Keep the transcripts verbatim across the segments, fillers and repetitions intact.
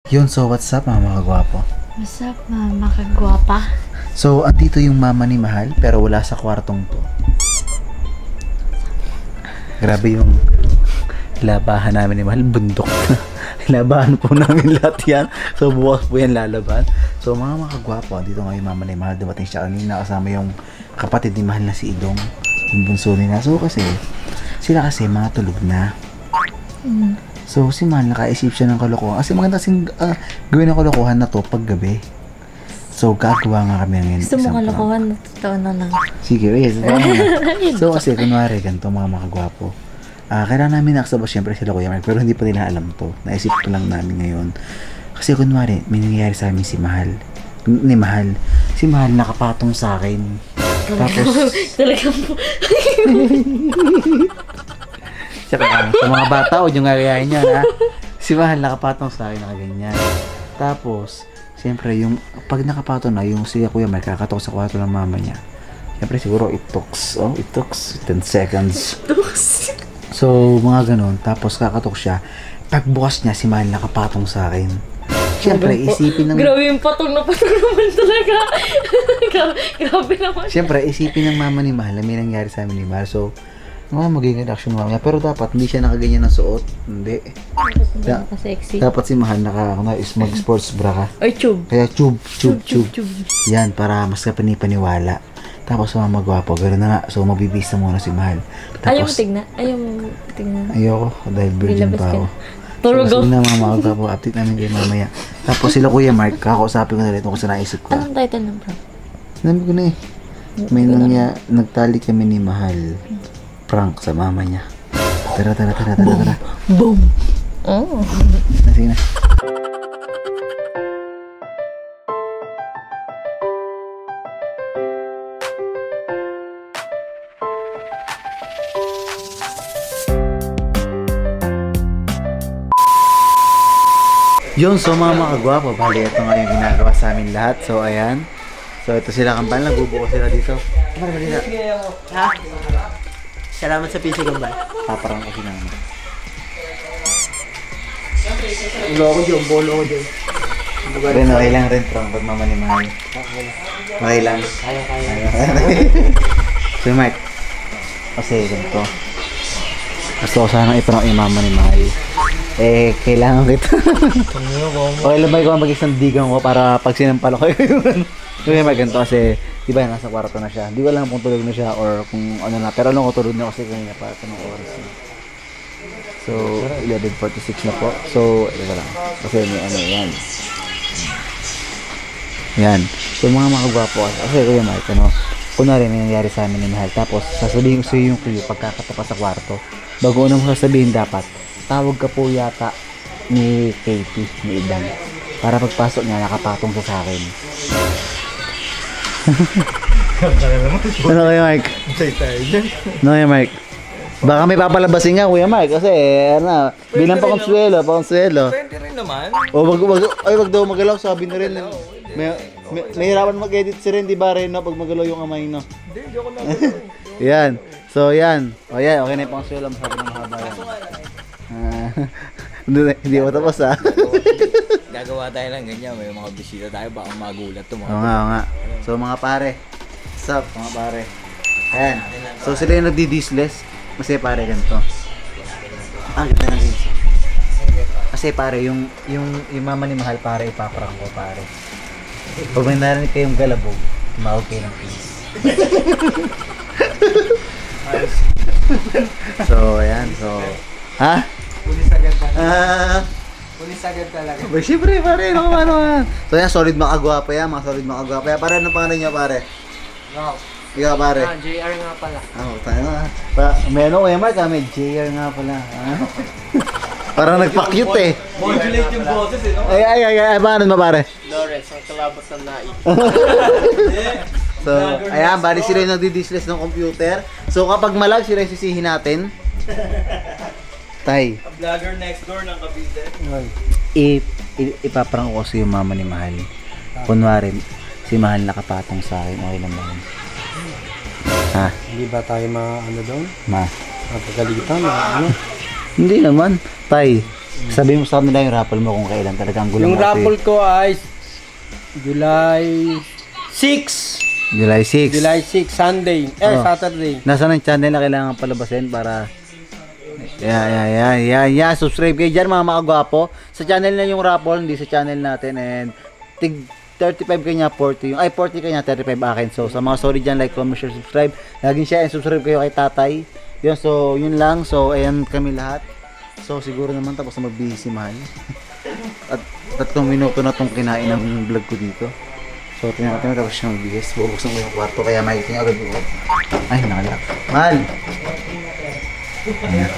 Yun, so what's up mga kagwapo? What's up mga kagwapa? So, andito yung mama ni Mahal, pero wala sa kwartong to. Grabe yung labahan namin ni Mahal, bundok na. Labahan po namin lahat yan. So, bukas po yan lalaban. So, mga mga kagwapo, andito nga yung mama ni Mahal. Dumating siya kanina kasama yung kapatid ni Mahal na si Idong. Yung bunso nila. So, kasi, sila kasi mga tulog na. Mm. So, si Mahal nakaisip siya ng kalokohan. Kasi maganda kasing uh, gawin ng kalokohan na to pag gabi. So, gagawa nga kami ngayon. Gusto mo kalokohan na totoo na lang. Sige, yes. So, kasi kunwari, ganito mga makagwapo. Uh, kailangan namin nakasabas syempre sila Kuya Mark, pero hindi pa nila alam to. Naisip ko lang namin ngayon. Kasi kunwari, may nangyayari sa amin si Mahal. Ni Mahal. Si Mahal nakapatong sa akin. Tapos, talagang po. Tsaka lang, sa mga bata, huwag yung gagayahin niya, ha? Si Mahal nakapatong sa akin, nakaganyan. Tapos, siyempre, yung, pag nakapatong na, yung si Kuya Mark, kakatok sa kwarto ng mama niya. Siyempre, siguro, it talks, oh, it talks ten seconds. So, mga ganun. Tapos, kakatok siya. Pagbukas niya, si Mahal nakapatong sa akin. Siyempre, isipin ng... Grabe yung patong na patong naman talaga. Grabe naman. Siyempre, isipin ng mama ni Mahal na may nangyari sa amin ni Mahal. So, mga magiging reaction ng mama niya. Pero dapat, hindi siya nakaganyan ng suot. Hindi. Da sexy. Dapat si Mahal naka, mag-sports bra ka. Ay, tube. Kaya tube, tube, tube. tube, tube. Yan, para mas kapanipaniwala. Tapos, mga magwapo. Gano'n na nga. So, mabibisa muna si Mahal. Tapos, ayaw mo tignan. Ayaw mo tignan. Ayoko. Dahil virgin pa ako. Turo go. So, na mga magwapo. Update namin kayo mamaya. Tapos, sila Kuya Mark, kakausapin ko na rin kung sa naisip ko. Anong title ng prank? Sinabi ko na eh. May nangya, nagtali kami ni Mahal. Prank sa mama niya. Tara, tara, tara, tara, tara. Boom! Oh. Sige na. Yun, so mga mga kagwapo, bali ito nga yung ginagawa sa amin lahat. So, ayan. So, ito sila kampal, nagbubuko sila dito. Kamar, bali na. Ha? Salamat sa P C Kambal. Paparang ko sila naman. Ulo ko dyan, bolo ko dyan. Ren, okay lang rin, prank pag mama ni Mahal. Okay lang. Kaya, kaya. So, Mark, kasi ganito. Gusto ko sanang iprank yung mama ni Mahal. Eh, kailangan kita. Okay lang ba ikaw mag-isang digang ko para pag sinampal ko yun? Yung may ganito kasi, di ba nasa kwarto na siya. Di ko alam kung tulog na siya or kung ano na. Pero alam ko tulog na kasi kanina para ito ng oras na. So, eleven forty-six na po. So, ito lang. Kasi may ano, yan. Yan. So, mga makagwapo. Kasi Kuya Mark, ano, kunwari may nangyari sa amin ni Mahal. Tapos, sasabihin ko sa iyo yung kuyo pagkakatapas sa kwarto. Bago unang sasabihin dapat, tawag ka po yata ni Katie, ni Idan. Para pagpasok niya, nakapatong sa sa akin. Ano Kuya Mark? Ano Kuya Mark? Baka may papalabasin nga Kuya Mark kasi ano, bilang pa konsuelo, pa konsuelo. Pwede rin naman. O wag wag ay wag daw magalaw, sabi na rin. May may, may hirapan mag-edit si Ren, di ba Ren, no, pag magalaw yung kamay no. Hindi, hindi ako lang. Yan. So yan. O yan, okay na yung konsuelo, masabi ng mahaba yan. Ah, hindi mo tapos ha. Gagawa tayo lang ganyan, may mga bisita tayo, baka magulat to mga. Oo nga, oo nga. So mga pare, what's up mga pare? Ayan. So sila yung nagdi-disless. Kasi pare ganito. Ah, ganda ng games. Kasi pare, yung, yung, yung mama ni Mahal pare, ipaparang ko pare. Pag may narinig kayong galabog, tumawag kayo ng please. So, ayan. So, ha? Pulis agad talaga. Ah, Pulis agad talaga. uh, siyempre pare, no, ano yan. So, yan, solid makagwapa yan, mga solid makagwapa yan. Pare, anong pangalan niya pare? Wow. Ikaw pare? Ah, J R nga pala. Ah, tayo na. Pa, may ano, Kuya Mark, ah, may J R nga pala. Ah. Parang nagpa-cute eh. Modulate yung boses eh, no? Ay, ay, ay, ay, paano mo pare? Lawrence, ang kalabot ng naik. So, ayan, bali sila yung nagdi-disless ng computer. So, kapag malag, sila yung sisihin natin. Tay. A vlogger next door ng Cavite. I, i, ipaprang ko kasi yung mama ni Mahal. Kunwari, si Mahal nakapatong sa akin. Okay lang ba? Ha? Hindi ba tayo ma ano doon? Ma? Mapagalitan? Ano? Hindi naman. Tay, Sabihin mo sa kanila yung raffle mo kung kailan talaga ang gulang Yung raffle ko ay July six. July six. July six, Sunday. Eh, Oh. Saturday. Nasaan ang channel na kailangan palabasin para... Yeah, yeah, yeah, yeah, yeah. Subscribe kayo dyan mga makagwapo. Sa channel na yung raffle, hindi sa channel natin. And tig thirty-five kanya, forty yung... Ay, forty kanya, thirty-five akin. So, sa mga sorry dyan, like, comment, share, subscribe. Laging share and subscribe kayo kay tatay. Yun, so, yun lang. So, ayan kami lahat. So, siguro naman tapos na mag-busy mahal. At tatlong minuto na itong kinain ng vlog ko dito. So, tingnan natin tapos siya mag-bihis. Bubuksan ko yung kwarto kaya makikita niya agad bukas. Ay, nakalak. Mahal! Ayan.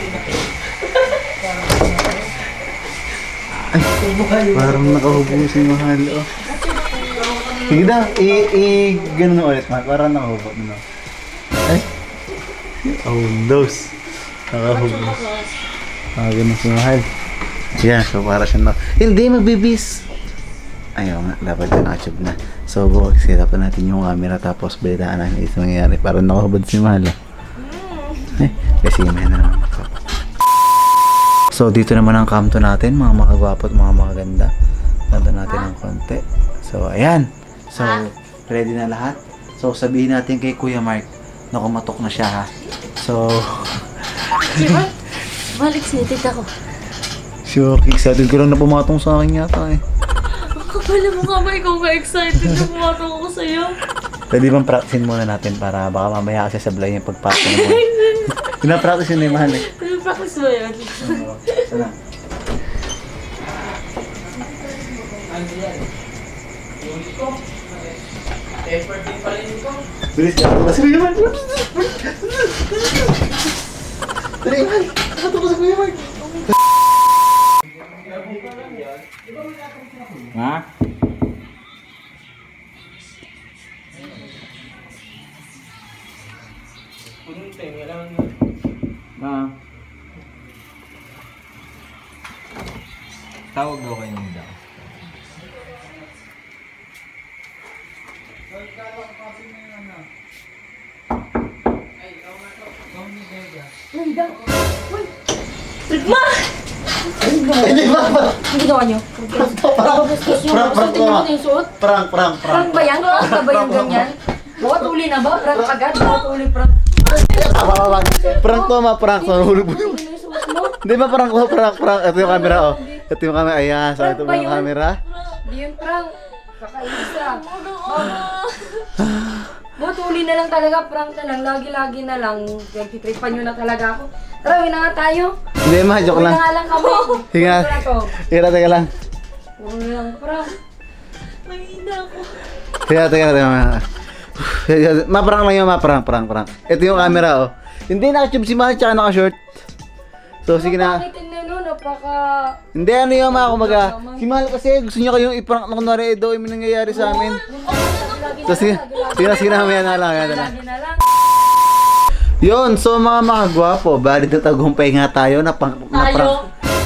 Ay, parang nakahubo si Mahal. Oh. Sige daw, i-gano'n ulit mahal. Parang nakahubo. No? Ay! Oh, those. Nakahubo. Ah, ganun si Mahal. Yan, so para siya na... Hindi, magbibis! Ayaw nga, dapat na nakatube na. So, bukas kita pa natin yung camera tapos balitaan natin ito nangyayari. Parang nakahubad si Mahal. Eh, kasi may na naman ako. So, dito naman ang kanto natin, mga makagwapo at mga magaganda. Nandun natin ng konti. So, ayan. So, ready na lahat. So, sabihin natin kay Kuya Mark na kumatok na siya ha. So, Diba? Balik sinitig ako. sure, excited ko lang na pumatong sa akin yata eh. Ang kapal mo nga ba ikaw ka-excited na pumatong ako sa'yo? Pwede bang practicein muna natin para baka mamaya kasi sablay yung pagpasok mo. Pina-practice yun eh, Mahal eh. Practice ba yun? Oo, sana. Bilis ka ako kasi Kuya Mark. Dali, Mahal. Kato ko sa Kuya Mark. Ha? Ah. Tawag daw kayo ng daw. Rigma! Hindi ba? Ang ginawa niyo? Parang, Prank, prank ko ah. Prank, prank, prank. Prank ba yan? Prank na ba yung ganyan? Bawat uli na ba? Prank agad? Bawat uli prank? Tama, tama. Prank to ma, prank. So, hulog mo. Ano yung suot mo? Hindi ba prank ko, prank, prank. Ito yung camera oh. Ito yung camera. Ayan, so ito Prank ba yung yun? camera. Hindi yun prank. Kakainis ah. Bawat uli na lang talaga. Prank na lang. Lagi-lagi na lang. Nagtitripan nyo na talaga ako. Tara, uwi na nga tayo. Hindi ma, joke Uwi lang. na nga lang kami. Sige nga. Uwi na to. Teka, teka lang. Uwi na lang prank. Mahina ako. Teka, teka, teka. Ma-prank lang yun, ma-prank, prank, prank. Ito yung camera oh. Hindi naka-tube si Mahal, tsaka naka-short. So, sige na. Napakit na nun, napaka... Hindi, ano yung mga kumaga. Si Mahal kasi gusto niya kayong i-prank na kunwari eh, daw yung nangyayari sa amin. So, sige, sige na, sige na, mamaya na lang. Mamaya na lang. Lagi na lang. Yun, so mga mga gwapo, bali na tagumpay nga tayo na pang na Tayo. prank.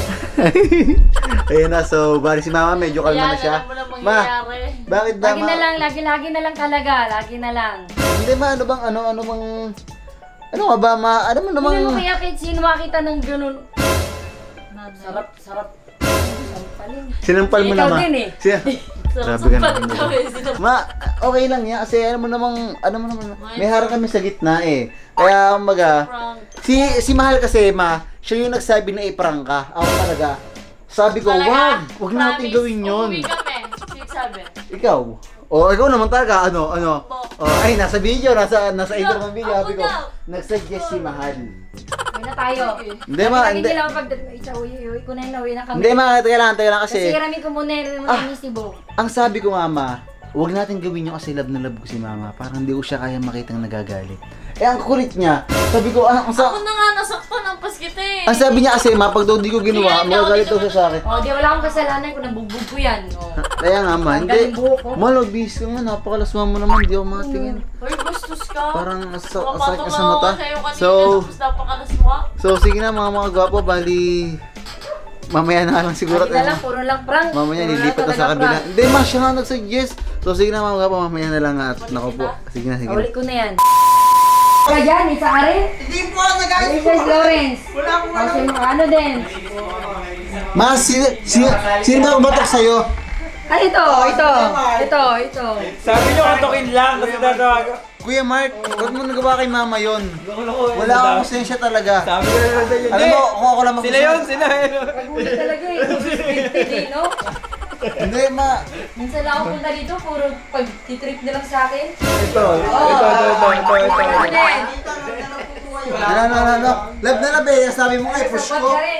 Ayun na, so bali si Mama medyo kalma na siya. Ma, bakit ba Lagi ma? na lang, lagi-lagi na lang talaga. Lagi na lang. Hindi ma, ano bang ano, ano bang ano ka ba ma? Ano mo namang Hindi mo kaya kahit sino makita ng ganun. Sarap, sarap. Sarap pa rin. sinampal mo Ikaw naman. din eh. Siya. Sarap Grabe ka pa naman. rin daw eh. Sino- Ma, okay lang yan kasi ano mo namang ano mo naman may harang kami sa gitna eh. Kaya umaga Prank. si si Mahal kasi ma, siya yung nagsabi na i-prank ka. Ako talaga. Sabi ko, Talaga? wag, wag natin Promise, gawin yun. Uuwi kami. Sino sabi? Ikaw? O, ikaw naman talaga, ano, ano? Opo. O, ay, nasa video, nasa, nasa intro ng video, Ako sabi ko, daw. nag-suggest si Mahal. Uwi na tayo. Hindi, ma, Lagi hindi. nila pag isa uwi, uwi ko na yun, uwi na kami. Hindi, ma, teka lang, teka lang kasi, Kasi ramin ko muna yun Ah. ni Sibo. ang sabi ko nga, ma, huwag natin gawin yun kasi love na love ko si Mama. Parang hindi ko siya kaya makitang nagagalit. Eh, ang kulit niya, sabi ko, ah, ang, sa, Ako na nga nasaktan ang paskite eh. ang sabi niya kasi, ma, pag daw di ko ginawa, Hindi, magagalit hindi daw siya sa akin. Oh, di wala akong kasalanan kung nabugbog ko yan. Oh. Kaya nga, ma, Ang hindi. galing buhok ko. Malo, bis ka nga, napakalaswa mo naman, di ako makatingin. Uy, bastos ka. Parang nasa, Mapatong asakit ka sa ako mata. sa'yo kanina, So, tapos napakalaswa. so, sige na, mga mga gwapo, bali, mamaya na lang siguro. Lagi na lang, puro lang prank. Mamaya Puro nilipat na lang sa talaga kabila. prank. Hindi, ma, siya nga nag-suggest. So, sige na mga gwapo, mamaya na lang at nako po. Sige na, sige na. Ulit ko na yan. Ka dyan, isa ka rin? Hindi po ako nag-ayos. Princess Lawrence. Wala akong Kasi mga ano din. Mas, sino, sino, sino ba kumatok sa'yo? Ay, ito, ito, ito, ito. Sabi nyo katukin lang kasi tatawagan. Kuya Mark, huwag mo nagawa kay mama yun. Wala akong konsensya talaga. Sabi ko na sa'yo. Alam mo, kung ako lang Sila yun, sila yun. Pag-uli talaga eh, puro scripted eh, no? Hindi, ma. Minsan lang ako punta dito, puro pag-titrip na lang sa akin. Ito, ito, ito, ito, ito, ito. Ano din? Ano, ano, ano, ano. Lab na lab eh, sabi mo nga, eh, push Sapat ko. ka rin.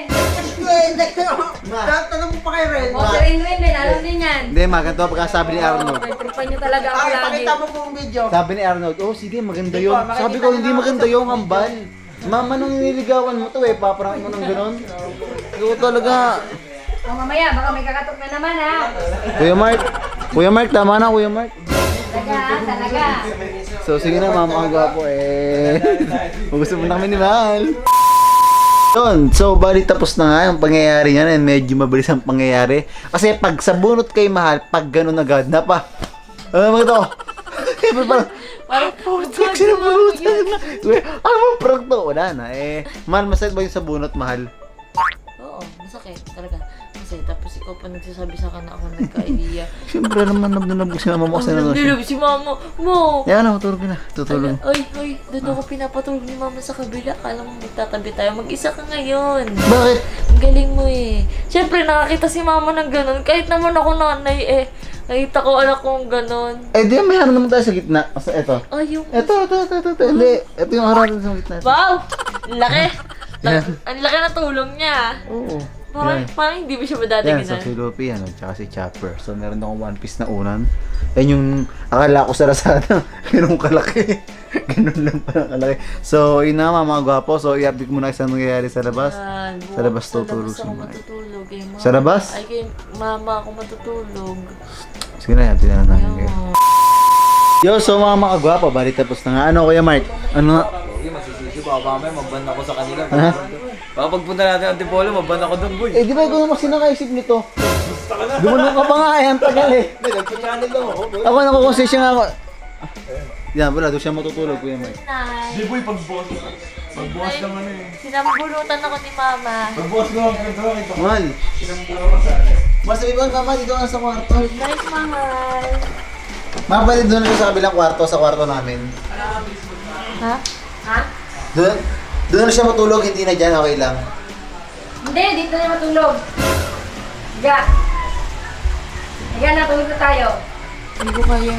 Tanong mo pa kay Ren. O, si Rin Rin din, alam din yan. Hindi, ma, ganito ang pagkasabi ni Arnold. Pag-tripan niyo talaga ako Ay, lagi. pakita mo po ang video. Sabi ni Arnold, oh sige, maganda yun. Sabi ko, hindi maganda yung hambal. Mama, nung nililigawan mo to eh, paparang mo ng ganun. Ikaw talaga. O, mamaya, baka may kakatok na naman ha. Kuya Mark, Kuya Mark, tama na Kuya Mark. Talaga, ha, talaga. So sige na, mama, ang gwapo eh. Gusto mo na kami ni Mahal. Yun, so bali tapos na nga yung pangyayari niyan, and medyo mabilis ang pangyayari. Kasi pag sa bunot kay Mahal, pag ganun agad na pa. Ano mo ito? Parang, Parang, putik, sinabunutan na. Ano mo, prank to? Wala na eh. Mahal, masakit ba yung sa bunot, Mahal? oo, masakit talaga. Kasi tapos ikaw pa nagsasabi sa akin na ako nagka-idea. Siyempre naman, nabnabog si mama mo kasi Ang naman. nilab si mama mo. Yan na, tutulog na. Tutulog. Ay, ay, doon ako pinapatulog ni mama sa kabila. Kala mo magtatabi tayo. Mag-isa ka ngayon. Bakit? Ang galing mo eh. Siyempre, nakakita si mama ng ganun. Kahit naman ako nanay eh. Nakita ko anak kong ganun. Eh di, may ano naman tayo sa gitna. Basta ito. Ay, yung... Ito, ito, ito, ito, ito. Hindi, ito yung harapan sa gitna. Wow! Ang laki! Yan. Ang laki na tulong niya. Oo. Parang, Yan. parang hindi mo siya ba dati Yan, sa ganun? si Luffy, yan, at saka si Chopper. So, meron akong One Piece na unan. Yan yung, akala ko sa Lazada, ganun kalaki. Ganun lang parang kalaki. So, yun na mga gwapo. So, i-update mo na sa nangyayari sa labas. Yan, Sa labas tutulog Sa si labas ako Mike. matutulog. Eh, mama. Sa labas? Ay, kay mama ako matutulog. Sige na, i-update na natin. Ayun. Yo, so mga mga gwapo, bali tapos na nga. Ano, Kuya Mark? Ano nga? Okay, masisisi. Baka mamaya maban ako sa kanila. Ha? Baka pagpunta natin ang Antipolo, maban ako doon, boy. Eh, di ba ikaw naman sinakaisip nito? Gumanong ka pa nga eh, ang tagal eh. Nagpa-channel lang ako, boy. Ako nakukonsensya nga ako. Yan, wala, doon siya matutulog, Kuya Mark. Nay. Di, boy, pagbukas. Pagbukas lang ano eh. Sinambulutan ako ni mama. Pagbukas ko lang ito. Mahal. Mas ibang kama dito nga sa kwarto. Guys, mahal. Mabalik doon na sa kabilang kwarto, sa kwarto namin. Ha? Ha? Doon, doon na siya matulog, hindi na dyan, okay lang. Hindi, dito na matulog. Higa. Higa na, tulog na tayo. Hindi ko kaya.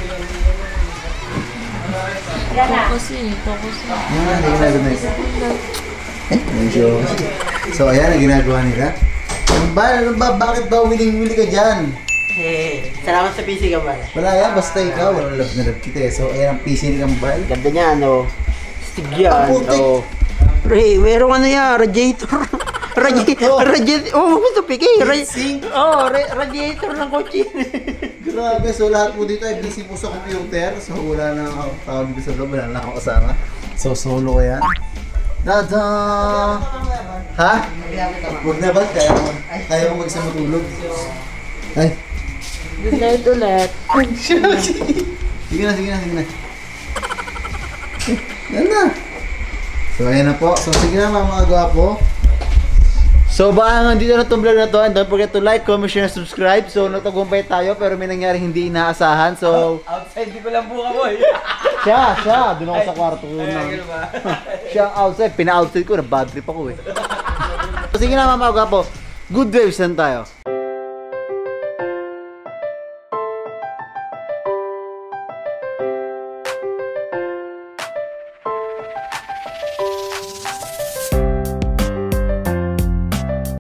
Higa na. Kasi, focus na. Yan, hindi ginagawa na ito. Eh, may show. So, ayan ang ginagawa nila. Ano ba? Ano ba? Bakit ba wiling-wili ka dyan? Eh, salamat sa P C Kambal. Wala yan, basta ikaw. Walang love na love kita eh. So, ayan ang P C ni Kambal. Ganda niya, ano? Stig Ang yan. putik. Oh. Pre, merong ano yan, radiator. Radiator. Radiator. Oh, gusto piki. Sing. Oh, ra- radiator ng kotse. Grabe, so lahat po dito ay busy po sa computer. So, wala na ako tawag dito sa loob. Wala na ako kasama. So, solo ko yan. Dada! Ha? Huwag na ba? Kaya mo, kaya mo mag-isa matulog. Ay. Good night ulit. Sige na, sige na, sige na. Eh, yan na. So, ayan na po. So, sige na mga mga gwapo. So, baka hanggang dito na itong vlog na to. And don't forget to like, comment, share, subscribe. So, natagumpay tayo pero may nangyari hindi inaasahan. So, Outside, di ko lang buka, boy. siya, siya. Doon ako sa kwarto ko Ay, na. ganun ba? Siya ang outside. Pina-outside ko. Na bad trip ako eh. So, sige na mga mga gwapo. Good vibes lang tayo.